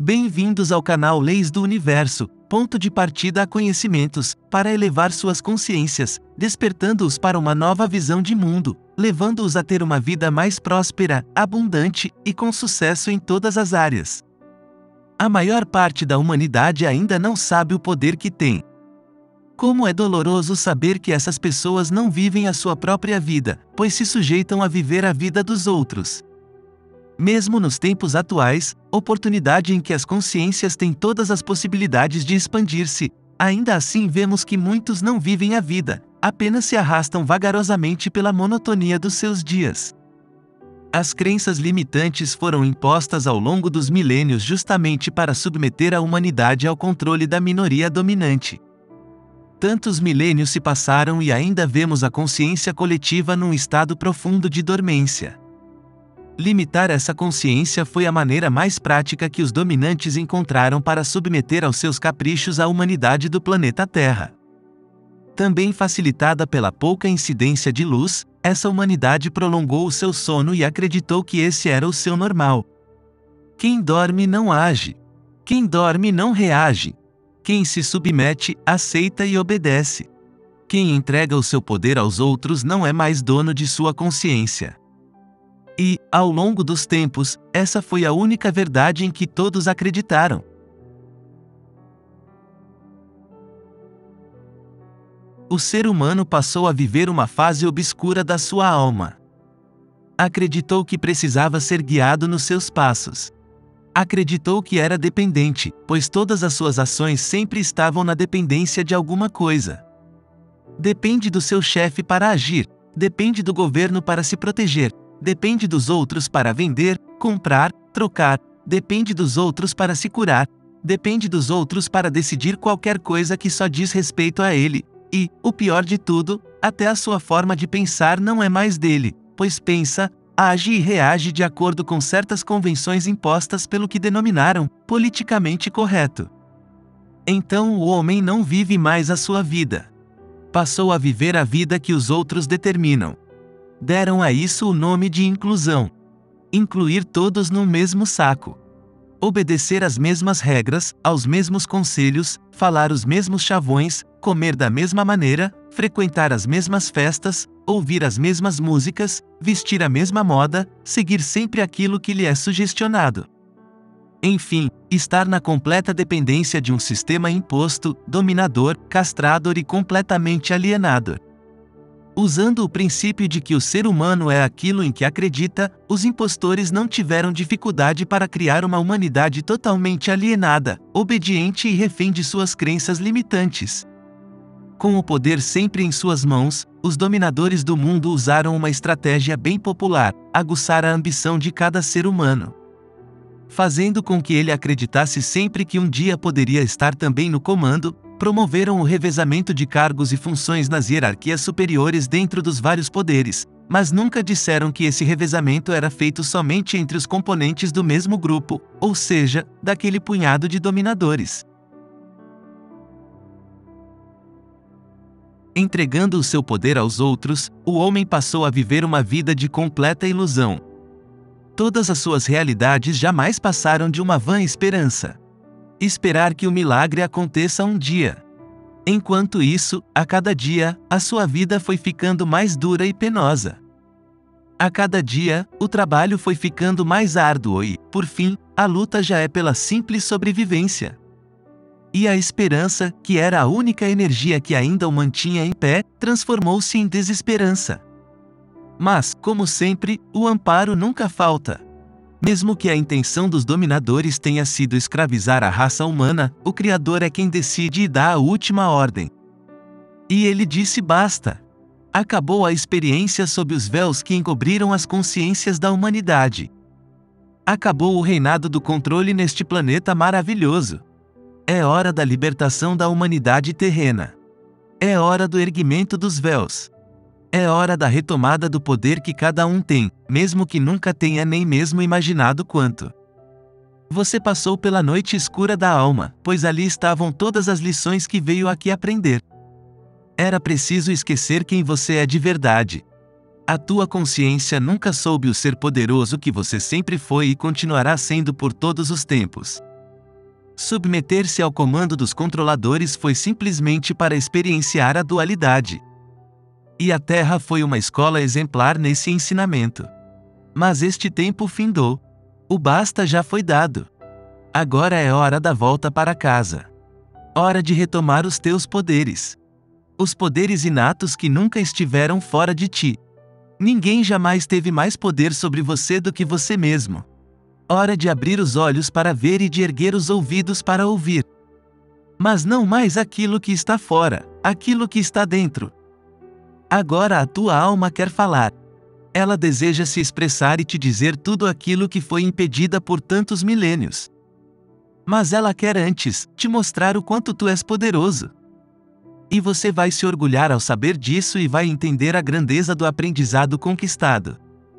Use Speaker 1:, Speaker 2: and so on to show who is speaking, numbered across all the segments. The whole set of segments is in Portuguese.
Speaker 1: Bem-vindos ao canal Leis do Universo, ponto de partida a conhecimentos, para elevar suas consciências, despertando-os para uma nova visão de mundo, levando-os a ter uma vida mais próspera, abundante e com sucesso em todas as áreas. A maior parte da humanidade ainda não sabe o poder que tem. Como é doloroso saber que essas pessoas não vivem a sua própria vida, pois se sujeitam a viver a vida dos outros. Mesmo nos tempos atuais, oportunidade em que as consciências têm todas as possibilidades de expandir-se, ainda assim vemos que muitos não vivem a vida, apenas se arrastam vagarosamente pela monotonia dos seus dias. As crenças limitantes foram impostas ao longo dos milênios justamente para submeter a humanidade ao controle da minoria dominante. Tantos milênios se passaram e ainda vemos a consciência coletiva num estado profundo de dormência. Limitar essa consciência foi a maneira mais prática que os dominantes encontraram para submeter aos seus caprichos a humanidade do planeta Terra. Também facilitada pela pouca incidência de luz, essa humanidade prolongou o seu sono e acreditou que esse era o seu normal. Quem dorme não age. Quem dorme não reage. Quem se submete, aceita e obedece. Quem entrega o seu poder aos outros não é mais dono de sua consciência. E, ao longo dos tempos, essa foi a única verdade em que todos acreditaram. O ser humano passou a viver uma fase obscura da sua alma. Acreditou que precisava ser guiado nos seus passos. Acreditou que era dependente, pois todas as suas ações sempre estavam na dependência de alguma coisa. Depende do seu chefe para agir, depende do governo para se proteger, depende dos outros para vender, comprar, trocar, depende dos outros para se curar, depende dos outros para decidir qualquer coisa que só diz respeito a ele, e, o pior de tudo, até a sua forma de pensar não é mais dele, pois pensa, age e reage de acordo com certas convenções impostas pelo que denominaram politicamente correto. Então o homem não vive mais a sua vida. Passou a viver a vida que os outros determinam. Deram a isso o nome de inclusão. Incluir todos no mesmo saco. Obedecer às mesmas regras, aos mesmos conselhos, falar os mesmos chavões, comer da mesma maneira, frequentar as mesmas festas, ouvir as mesmas músicas, vestir a mesma moda, seguir sempre aquilo que lhe é sugestionado. Enfim, estar na completa dependência de um sistema imposto, dominador, castrador e completamente alienador. Usando o princípio de que o ser humano é aquilo em que acredita, os impostores não tiveram dificuldade para criar uma humanidade totalmente alienada, obediente e refém de suas crenças limitantes. Com o poder sempre em suas mãos, os dominadores do mundo usaram uma estratégia bem popular: aguçar a ambição de cada ser humano. Fazendo com que ele acreditasse sempre que um dia poderia estar também no comando, promoveram o revezamento de cargos e funções nas hierarquias superiores dentro dos vários poderes, mas nunca disseram que esse revezamento era feito somente entre os componentes do mesmo grupo, ou seja, daquele punhado de dominadores. Entregando o seu poder aos outros, o homem passou a viver uma vida de completa ilusão. Todas as suas realidades jamais passaram de uma vã esperança. Esperar que o milagre aconteça um dia. Enquanto isso, a cada dia, a sua vida foi ficando mais dura e penosa. A cada dia, o trabalho foi ficando mais árduo e, por fim, a luta já é pela simples sobrevivência. E a esperança, que era a única energia que ainda o mantinha em pé, transformou-se em desesperança. Mas, como sempre, o amparo nunca falta. Mesmo que a intenção dos dominadores tenha sido escravizar a raça humana, o Criador é quem decide e dá a última ordem. E ele disse basta. Acabou a experiência sob os véus que encobriram as consciências da humanidade. Acabou o reinado do controle neste planeta maravilhoso. É hora da libertação da humanidade terrena. É hora do erguimento dos véus. É hora da retomada do poder que cada um tem, mesmo que nunca tenha nem mesmo imaginado quanto. Você passou pela noite escura da alma, pois ali estavam todas as lições que veio aqui aprender. Era preciso esquecer quem você é de verdade. A tua consciência nunca soube o ser poderoso que você sempre foi e continuará sendo por todos os tempos. Submeter-se ao comando dos controladores foi simplesmente para experienciar a dualidade. E a Terra foi uma escola exemplar nesse ensinamento. Mas este tempo findou. O basta já foi dado. Agora é hora da volta para casa. Hora de retomar os teus poderes. Os poderes inatos que nunca estiveram fora de ti. Ninguém jamais teve mais poder sobre você do que você mesmo. Hora de abrir os olhos para ver e de erguer os ouvidos para ouvir. Mas não mais aquilo que está fora, aquilo que está dentro. Agora a tua alma quer falar. Ela deseja se expressar e te dizer tudo aquilo que foi impedida por tantos milênios. Mas ela quer antes te mostrar o quanto tu és poderoso. E você vai se orgulhar ao saber disso e vai entender a grandeza do aprendizado conquistado.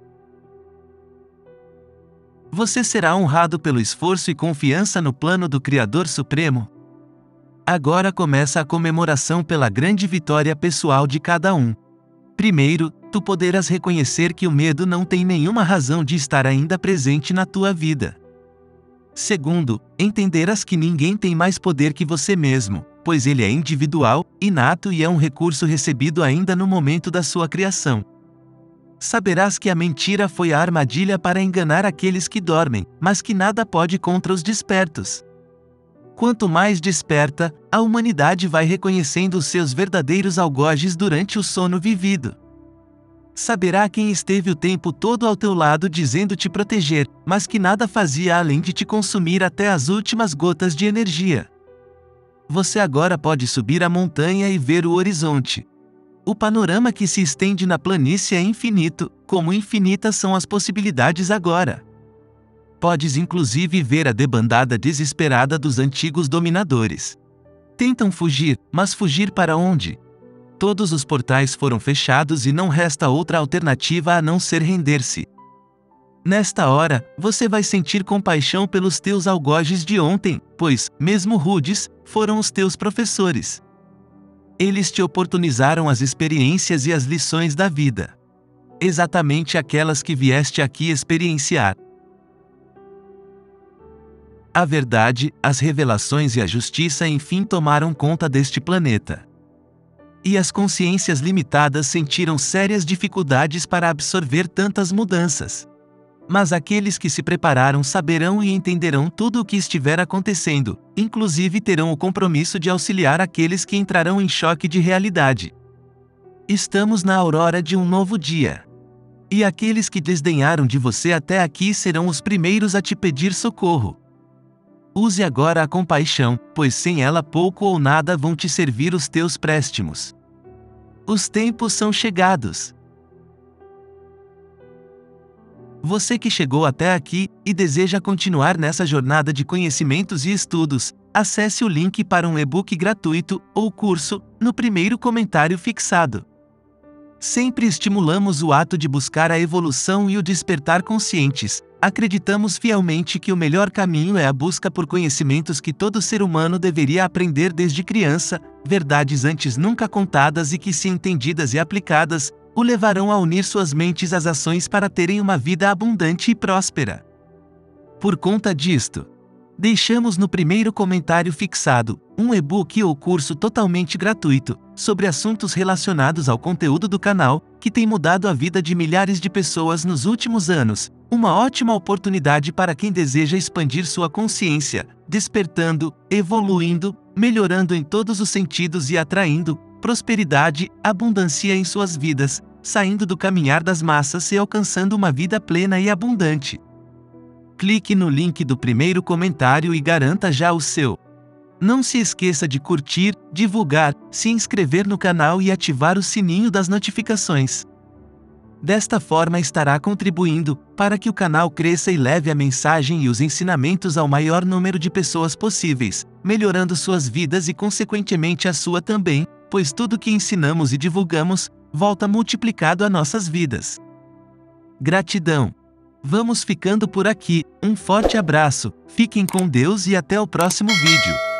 Speaker 1: Você será honrado pelo esforço e confiança no plano do Criador Supremo. Agora começa a comemoração pela grande vitória pessoal de cada um. Primeiro, tu poderás reconhecer que o medo não tem nenhuma razão de estar ainda presente na tua vida. Segundo, entenderás que ninguém tem mais poder que você mesmo, pois ele é individual, inato e é um recurso recebido ainda no momento da sua criação. Saberás que a mentira foi a armadilha para enganar aqueles que dormem, mas que nada pode contra os despertos. Quanto mais desperta, a humanidade vai reconhecendo os seus verdadeiros algozes durante o sono vivido. Saberá quem esteve o tempo todo ao teu lado dizendo te proteger, mas que nada fazia além de te consumir até as últimas gotas de energia. Você agora pode subir a montanha e ver o horizonte. O panorama que se estende na planície é infinito, como infinitas são as possibilidades agora. Podes inclusive ver a debandada desesperada dos antigos dominadores. Tentam fugir, mas fugir para onde? Todos os portais foram fechados e não resta outra alternativa a não ser render-se. Nesta hora, você vai sentir compaixão pelos teus algozes de ontem, pois, mesmo rudes, foram os teus professores. Eles te oportunizaram as experiências e as lições da vida. Exatamente aquelas que vieste aqui experienciar. A verdade, as revelações e a justiça enfim tomaram conta deste planeta. E as consciências limitadas sentiram sérias dificuldades para absorver tantas mudanças. Mas aqueles que se prepararam saberão e entenderão tudo o que estiver acontecendo, inclusive terão o compromisso de auxiliar aqueles que entrarão em choque de realidade. Estamos na aurora de um novo dia. E aqueles que desdenharam de você até aqui serão os primeiros a te pedir socorro. Use agora a compaixão, pois sem ela pouco ou nada vão te servir os teus préstimos. Os tempos são chegados. Você que chegou até aqui e deseja continuar nessa jornada de conhecimentos e estudos, acesse o link para um e-book gratuito ou curso no primeiro comentário fixado. Sempre estimulamos o ato de buscar a evolução e o despertar conscientes. Acreditamos fielmente que o melhor caminho é a busca por conhecimentos que todo ser humano deveria aprender desde criança, verdades antes nunca contadas e que, se entendidas e aplicadas, o levarão a unir suas mentes às ações para terem uma vida abundante e próspera. Por conta disto, deixamos no primeiro comentário fixado um e-book ou curso totalmente gratuito sobre assuntos relacionados ao conteúdo do canal, que tem mudado a vida de milhares de pessoas nos últimos anos. Uma ótima oportunidade para quem deseja expandir sua consciência, despertando, evoluindo, melhorando em todos os sentidos e atraindo prosperidade, abundância em suas vidas, saindo do caminhar das massas e alcançando uma vida plena e abundante. Clique no link do primeiro comentário e garanta já o seu. Não se esqueça de curtir, divulgar, se inscrever no canal e ativar o sininho das notificações. Desta forma estará contribuindo para que o canal cresça e leve a mensagem e os ensinamentos ao maior número de pessoas possíveis, melhorando suas vidas e consequentemente a sua também, pois tudo que ensinamos e divulgamos, volta multiplicado a nossas vidas. Gratidão! Vamos ficando por aqui, um forte abraço, fiquem com Deus e até o próximo vídeo.